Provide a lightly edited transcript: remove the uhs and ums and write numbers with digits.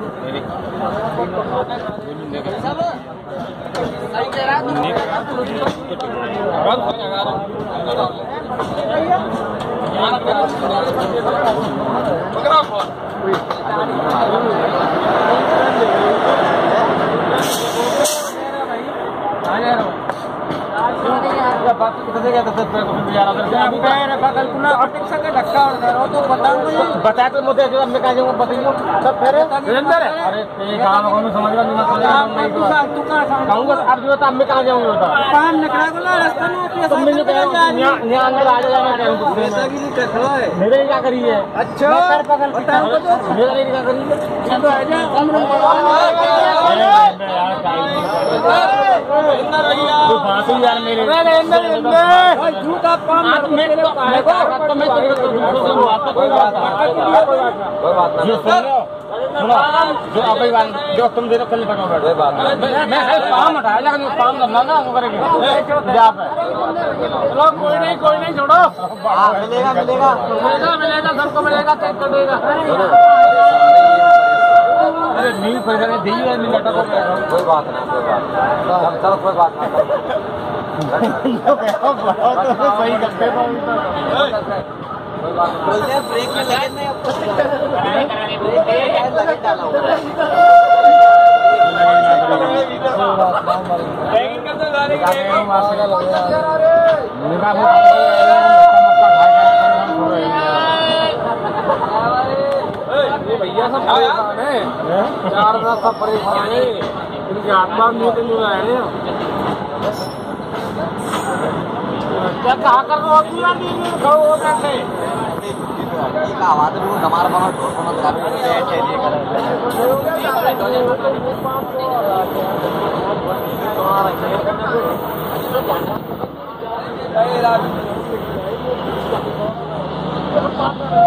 बता तो मुझे मैं कहा जाऊंगा बताइए सब फिर अरे काम समझ रहा अब जो अब मैं कहाँ जाऊंगा अंदर आ जाएगा मेरे क्या करिए अच्छा मेरा क्या करिए यार मेरे झूठा सुनो जो अभी जो तुम दे रहे कल मैं काम हटाया लेकिन काम करना ना वो करेंगे चलो कोई नहीं छोड़ो मिलेगा सबको मिलेगा चेक कर देगा अरे नहीं पैसा नहीं दी है मिनट को कोई बात नहीं चलो कोई बात नहीं सही करते बोलते हैं ब्रेक में लगे नहीं भैया सब परेशान है यार सब परेशान है इनके हाथ बात नहीं तो आए क्या कहा कर रहे हो आवाज हमारा बना ढोल